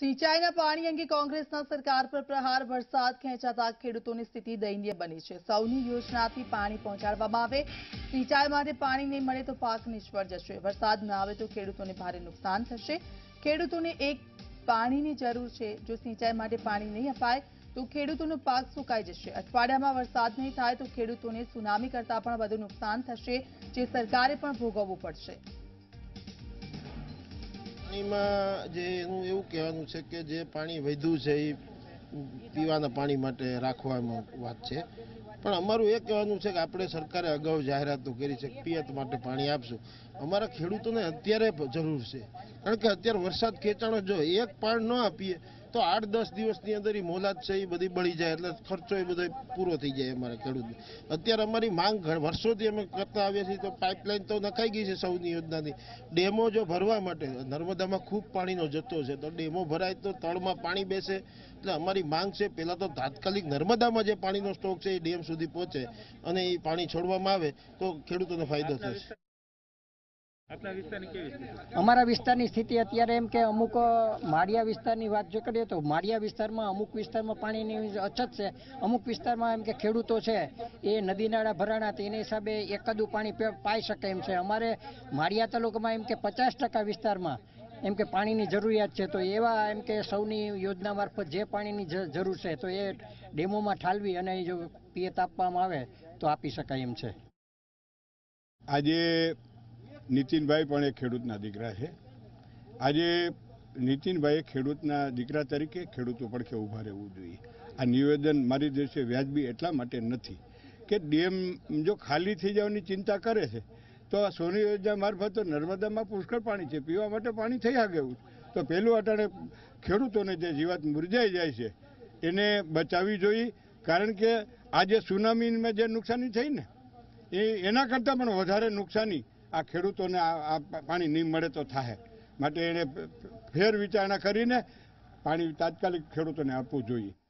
સિંચાઈના પાણી અંગે કોંગ્રેસના સરકાર પર પ્રહાર વરસાદ ખેંચાતા ખેડૂતોની સ્થિતિ દયનીય બની છે। સૌની યોજનાથી પાણી પહોંચાડવામાં આવે, સિંચાઈ માટે પાણી નહીં મળે તો પાક નિષ્ફળ જશે। વરસાદ ન આવે તો ખેડૂતોને ભારે નુકસાન થશે। ખેડૂતોને એક પાણીની જરૂર છે। જો સિંચાઈ માટે પાણી નહીં અપાય તો ખેડૂતોનો પાક સુકાઈ જશે। અઠવાડિયામાં વરસાદ નહીં થાય તો ખેડૂતોને સુનામી કરતાં પણ વધુ નુકસાન થશે, જે સરકારે પણ ભોગવવું પડશે। એવું કહેવાનું છે કે જે પાણી વધ્યું છે એ પીવાના પાણી માટે રાખવામાં વાત છે, પણ અમારું એ કહેવાનું છે કે આપણે સરકારે અગાઉ જાહેરાતો કરી છે કે પિયત માટે પાણી આપશું। અમારા ખેડૂતોને અત્યારે જરૂર છે, કારણ કે અત્યારે વરસાદ ખેંચાણો જો એક પાણી ન આપીએ તો 8-10 દિવસની અંદર એ મોલાદ છે એ બધી બળી જાય, એટલે ખર્ચો એ બધો પૂરો થઈ જાય અમારા ખેડૂતને। અત્યારે અમારી માંગ વર્ષોથી અમે કરતા આવ્યા છીએ, તો પાઇપલાઇન તો નખાઈ ગઈ છે સૌની યોજનાની। ડેમો જો ભરવા માટે નર્મદામાં ખૂબ પાણીનો જથ્થો છે, તો ડેમો ભરાય તો તળમાં પાણી બેસે। એટલે અમારી માંગ છે પહેલાં તો તાત્કાલિક નર્મદામાં જે પાણીનો સ્ટોક છે એ ડેમ સુધી પહોંચે અને એ પાણી છોડવામાં આવે તો ખેડૂતોને ફાયદો થશે। અમારા વિસ્તારની સ્થિતિ અત્યારે એમ કે અમુક માળિયા વિસ્તારની વાત જો કરીએ તો માળિયા વિસ્તારમાં અમુક વિસ્તારમાં પાણીની અછત છે। અમુક વિસ્તારમાં એમ કે ખેડૂતો છે એ નદી નાળા ભરાણા તેના હિસાબે એકાદું પાણી પાઈ શકે એમ છે। અમારે માળિયા તાલુકામાં એમ કે 50% વિસ્તારમાં એમ કે પાણીની જરૂરિયાત છે, તો એવા એમ કે સૌની યોજના મારફત જે પાણીની જરૂર છે તો એ ડેમોમાં ઠાલવી અને જો પિયત આપવામાં આવે તો આપી શકાય એમ છે। આજે નીતિનભાઈ પણ એક ખેડૂતના દીકરા છે। આજે નીતિનભાઈએ ખેડૂતના દીકરા તરીકે ખેડૂતો પડખે ઊભા રહેવું જોઈએ। આ નિવેદન મારી દ્રષ્ટિએ વ્યાજબી એટલા માટે નથી કે ડેમ જો ખાલી થઈ જવાની ચિંતા કરે છે તો આ સોની યોજના મારફત નર્મદામાં પુષ્કળ પાણી છે, પીવા માટે પાણી થઈ શકે એવું, તો પહેલું અટાણે ખેડૂતોને જે જીવાત મુરઝાઈ જાય છે એને બચાવવી જોઈએ, કારણ કે આજે સુનામીમાં જે નુકસાની થઈ ને એના કરતાં પણ વધારે નુકસાની આ ખેડૂતોને આ પાણી નહીં મળે તો થાય। માટે એને ફેર વિચારણા કરીને પાણી તાત્કાલિક ખેડૂતોને આપવું જોઈએ।